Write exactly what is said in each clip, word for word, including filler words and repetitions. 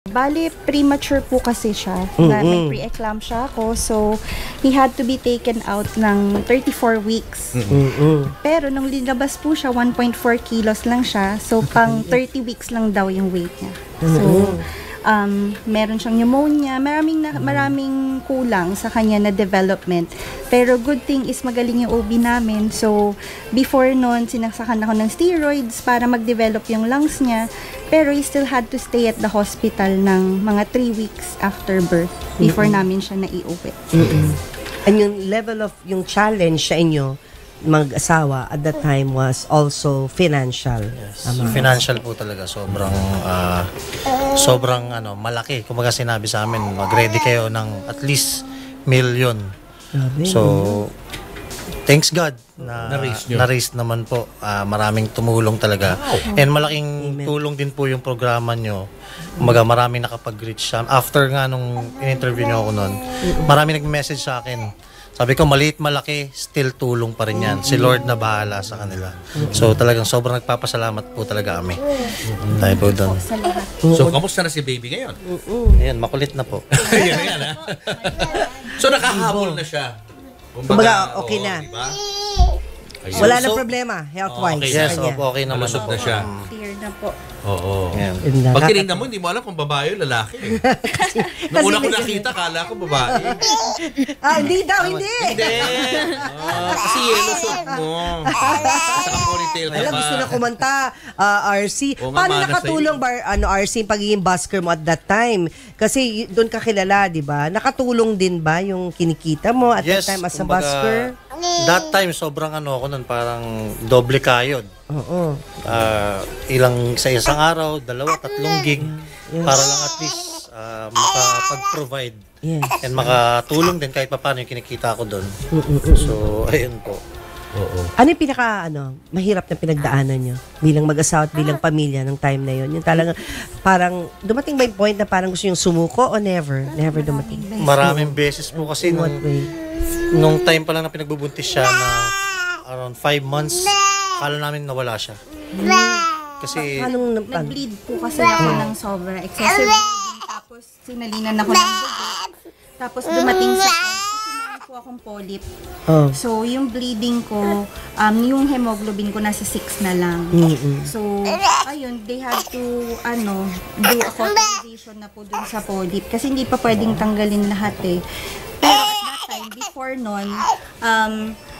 Bali, premature po kasi siya. Na may pre-eclampsia ako. So, he had to be taken out ng thirty-four weeks. Mm-mm. Pero nung linabas po siya, one point four kilos lang siya. So, pang thirty weeks lang daw yung weight niya. So, um, meron siyang pneumonia. Maraming, na, maraming kulang sa kanya na development. Pero good thing is magaling yung O B namin. So, before nun, sinaksakan ako ng steroids para mag-develop yung lungs niya. Pero he still had to stay at the hospital ng mga three weeks after birth before mm-hmm. namin siya naiuwi. Mm-hmm. And yung level of, yung challenge sa inyo, mag-asawa at that time was also financial. Yes. Financial po talaga. Sobrang, uh, sobrang ano, malaki. Kumbaga sinabi sa amin, mag-ready kayo ng at least million. So, thanks God na na-raise naman po. Uh, maraming tumulong talaga. Wow. And malaking Amen. Tulong din po yung programa nyo. Kumbaga maraming nakapag-reach siya. After nga nung in-interview nyo ako nun, maraming nag-message sa akin. Sabi ko, maliit malaki, still tulong pa rin yan. Si Lord na bahala sa kanila. So talagang sobrang nagpapasalamat po talaga kami. Tayo po doon. So, kamusta na si baby ngayon? Ayan, makulit na po. Ayan, ayan, ha? So, nakahabol na siya. Kumbaga, okay na. Diba? Wala na problema, health-wise. Okay, yes, opo, okay naman Malusog po. na siya. Clear na po. Oo. Ayan. Pag tinignan mo, hindi mo alam kung babae o lalaki. Eh. Nung una ko nakita, kala ko babae. Ah, hindi daw, hindi. Hindi. Ah, kasi yellow suit mo. Saka ponytail ka Alam, pa. gusto na kumanta, uh, R C. Oo nga, Paano mana nakatulong, bar, ano, R C, yung pagiging busker mo at that time? Kasi y- doon ka kilala, di ba? Nakatulong din ba yung kinikita mo at Yes, that time as a kumbaga, busker? that time, sobrang ano ako nun, parang doble kayod. Oo. Uh, ilang sa isang araw, dalawa, tatlong gig para lang at least uh, makapag-provide Yes. and makatulong din kahit paano yung kinikita ko doon. So, ayun po. Oo. Ano yung pinaka, ano, mahirap na pinagdaanan nyo bilang mag-asawa at bilang pamilya ng time na yun? Yung talagang, parang, dumating ba yung point na parang gusto yung sumuko o never? Never dumating? Maraming beses po kasi In what nung, way? nung time pa lang na pinagbubuntis siya na around five months, akala namin nawala siya. Kasi, Anong, ano? Nag-bleed po kasi ako ng sobra. Excessive bleeding. Tapos, sinalinan ako ng dugo. Tapos, dumating sa kasi po akong polyp. Oh. So, yung bleeding ko, um, yung hemoglobin ko nasa six na lang. Mm-mm. So, ayun, they had to, ano, do a cauterization na po dun sa polyp. Kasi hindi pa pwedeng tanggalin lahat eh. Pero at that time, before nun, um,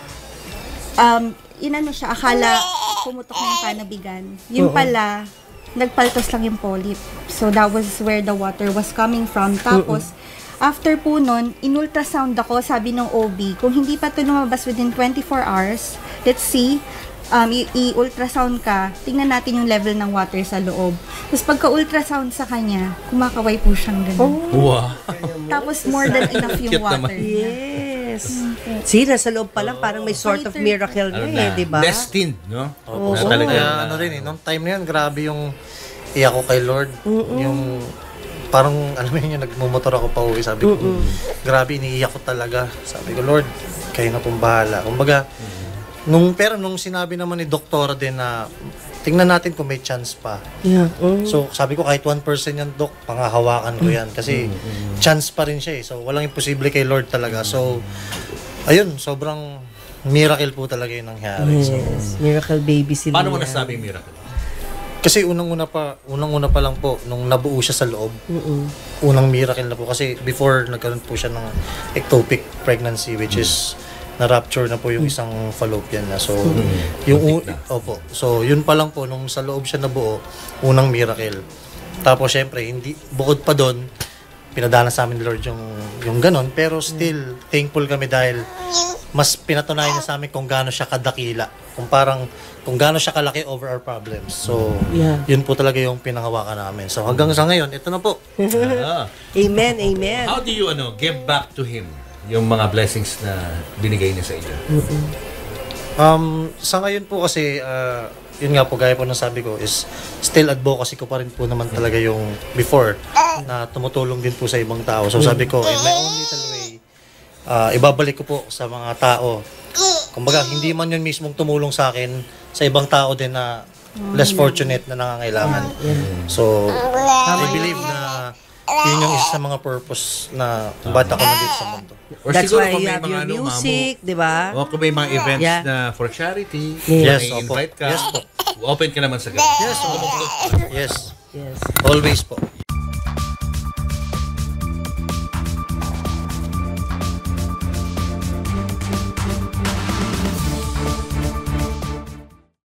um, inano siya, akala pumutok na yung panabigan. Yung pala, nagpaltos lang yung polyp. So, that was where the water was coming from. Tapos, after po nun, in-ultrasound ako, sabi ng O B, kung hindi pa ito lumabas within twenty-four hours, let's see, um, i- i-ultrasound ka, tingnan natin yung level ng water sa loob. Tapos pagka-ultrasound sa kanya, kumakaway po siyang ganun. Wow. Tapos more than enough yung Cute water naman. niya. Yes. See, nasa loob pa lang, parang may sort of miracle na Ano eh, na, di ba? destined, no? opo, Na so, talaga. kaya ano rin eh, nung time na yun, grabe yung iyak ko kay Lord. Yung, parang, alam mo yun, yung nagmumotor ako pa uwi, sabi ko, grabe, iniiyak ko talaga. Sabi ko, Lord, kayo na pong bahala. Kumbaga, nung, pero nung sinabi naman ni doktora din na, tingnan natin kung may chance pa. Yeah. Mm. So, sabi ko, kahit one percent yan, Dok, pangahawakan ko yan. Kasi, chance pa rin siya eh. So, walang imposible kay Lord talaga. So, ayun, sobrang miracle po talaga yung nangyari. So, Yes. Miracle baby sila. Paano mo nasabing miracle? kasi unang-una pa, unang-una pa lang po, nung nabuo siya sa loob, Mm-mm. unang miracle na po. Kasi before, nagkaroon po siya ng ectopic pregnancy, which is, na-rupture na po yung isang fallopian na. So, yung, u- opo. So, yun pa lang po, nung sa loob siya nabuo, unang miracle. Tapos, syempre, hindi, bukod pa doon, pinadala sa amin ni Lord yung, yung ganon. Pero still, thankful kami dahil mas pinatunayan niya sa amin kung gaano siya kadakila. Kung parang, kung gaano siya kalaki over our problems. So, Yeah. yun po talaga yung pinanghawakan namin. So, hanggang sa ngayon, ito na po. Ah. Amen, amen. How do you ano give back to Him yung mga blessings na binigay niya sa inyo? Um, sa ngayon po kasi, uh, yun nga po, gaya po ng sabi ko, is still advocacy ko pa rin po naman talaga yung before na tumutulong din po sa ibang tao. So sabi ko, in my own little way, uh, ibabalik ko po sa mga tao. Kumbaga, hindi man yun mismong tumulong sa akin, sa ibang tao din na less fortunate na nangangailangan. So, I believe na yun yung isa sa mga purpose na ba't ako nandito sa mundo. Or That's siguro why kung you may have mga your ano, music, di ba? Mamu, o kung may mga events Yeah. na for charity, Yes, may opo. invite ka, Yes po. open ka naman sa ganun. Yes, opo. Yes. Yes. Always po.